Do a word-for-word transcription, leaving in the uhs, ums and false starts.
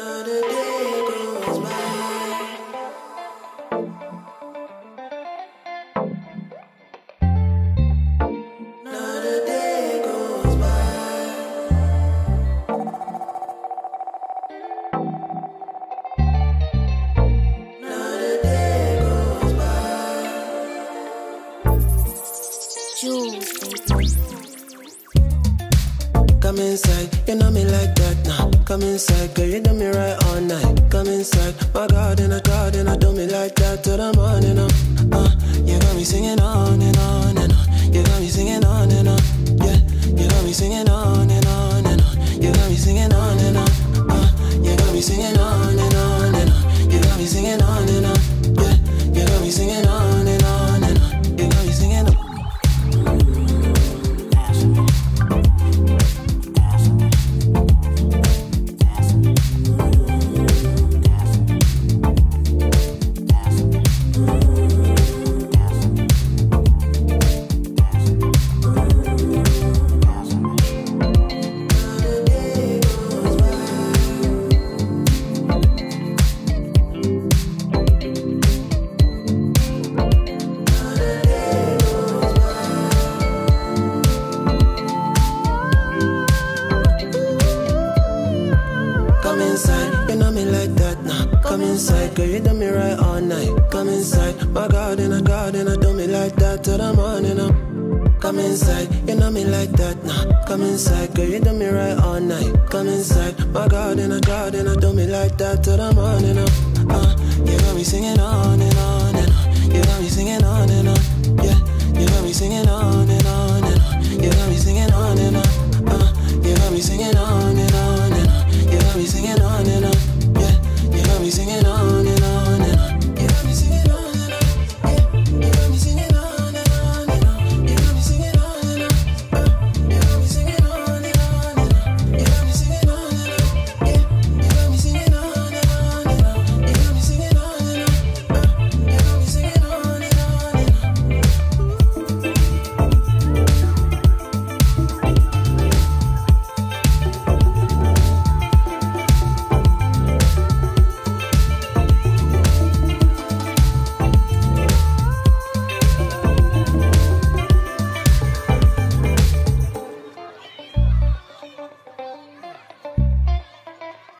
Another day goes by. Another day goes by. Another day goes by. Jules, baby. Come inside, you know me like that now. Come inside, girl, you do me right all night. Come inside, my God and a God and I do me like that till the morning. Uh, uh, you got me singing on and on and on. You got me singing on and on. Yeah, you got me singing on and on and on. You got me singing on and on. Uh, you got me singing on and on and on. You got me singing on and on. Yeah, you got me singing on and on and on. You got me singing on. Come inside, you know me like that now. Come inside, girl, you do me right all night. Come inside, my God and a God and I do me like that till the morning. Uh. Come inside, you know me like that now. Come inside, girl, you do me right all night. Come inside, my God and a God and I do me like that till the morning. Uh. Uh, you got me singing on and on and on. You got me singing on and on. Yeah, you got me singing on and on and on. You got me singing on and on. Uh, you got me singing on.